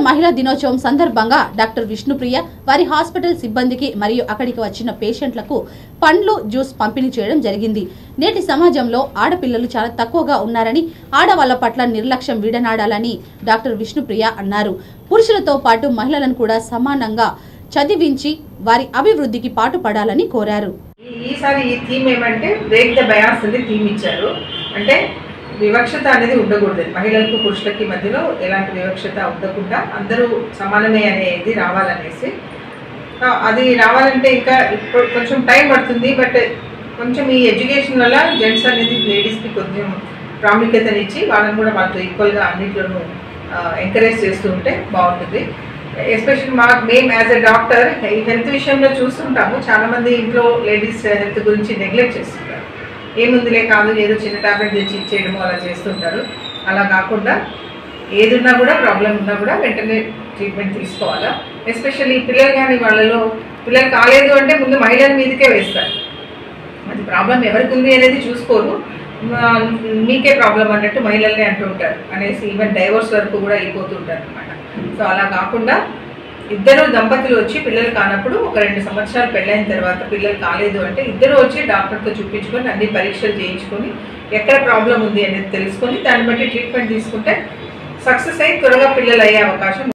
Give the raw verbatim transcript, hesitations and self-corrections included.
మహిళా దినోత్సవం సందర్భంగా డాక్టర్ విష్ణుప్రియ వారి హాస్పిటల్ సిబ్బందికి మరియు అక్కడికి వచ్చిన పేషెంట్లకు పండ్లు జ్యూస్ పంపిణీ చేయడం జరిగింది. నేటి సమాజంలో ఆడపిల్లలు చాలా తక్కువగా ఉన్నారని, ఆడవాళ్ల పట్ల నిర్లక్ష్యం వీడనాడాలని డాక్టర్ విష్ణుప్రియ అన్నారు. పురుషులతో పాటు మహిళలను కూడా సమానంగా చదివించి వారి అభివృద్ధికి పాటుపడాలని కోరారు. ఈసారి ఈ థీమ్ ఏమంటే బ్రేక్ ద బయాస్ అని థీమ్ ఇచ్చారు. అంటే వివక్షత అనేది ఉండకూడదు, మహిళలకు పురుషులకి మధ్యలో ఎలాంటి వివక్షత ఉండకుండా అందరూ సమానమే అనేది రావాలనేసి. అది రావాలంటే ఇంకా ఇప్పుడు కొంచెం టైం పడుతుంది. బట్ కొంచెం ఈ ఎడ్యుకేషన్ వల్ల జెంట్స్ అనేది లేడీస్కి కొంచెం ప్రాముఖ్యతనిచ్చి వాళ్ళని కూడా వాళ్ళతో ఈక్వల్గా అన్నింటిలోనూ ఎంకరేజ్ చేస్తూ ఉంటే బాగుంటుంది. ఎస్పెషల్లీ మా మేము యాజ్ ఎ డాక్టర్ ఈ హెల్త్ విషయంలో చూస్తుంటాము, చాలామంది ఇంట్లో లేడీస్ హెల్త్ గురించి నెగ్లెక్ట్ చేస్తుంటారు. ఏముందిలే కాదు, ఏదో చిన్న టాబ్లెట్ తెచ్చి ఇచ్చేయడము అలా చేస్తుంటారు. అలా కాకుండా ఏదున్నా కూడా ప్రాబ్లం ఉన్నా కూడా వెంటనే ట్రీట్మెంట్ తీసుకోవాలా. ఎస్పెషల్లీ పిల్లలు కానీ వాళ్ళలో పిల్లలు కాలేదు అంటే ముందు మహిళల మీదకే వేస్తారు. అది ప్రాబ్లం ఎవరికి ఉంది అనేది చూసుకోరు, మీకే ప్రాబ్లం అన్నట్టు మహిళల్ని అంటూ ఉంటారు అనేసి ఈవెన్ డైవోర్స్ వరకు కూడా వెళ్ళిపోతుంటారు అనమాట. సో అలా కాకుండా ఇద్దరు దంపతులు వచ్చి పిల్లలు కానప్పుడు ఒక రెండు సంవత్సరాలు పెళ్ళైన తర్వాత పిల్లలు కాలేదు అంటే ఇద్దరు వచ్చి డాక్టర్తో చూపించుకొని అన్ని పరీక్షలు చేయించుకొని ఎక్కడ ప్రాబ్లం ఉంది అనేది తెలుసుకొని దాన్ని బట్టి ట్రీట్మెంట్ తీసుకుంటే సక్సెస్ అయ్యి త్వరగా పిల్లలు అయ్యే అవకాశం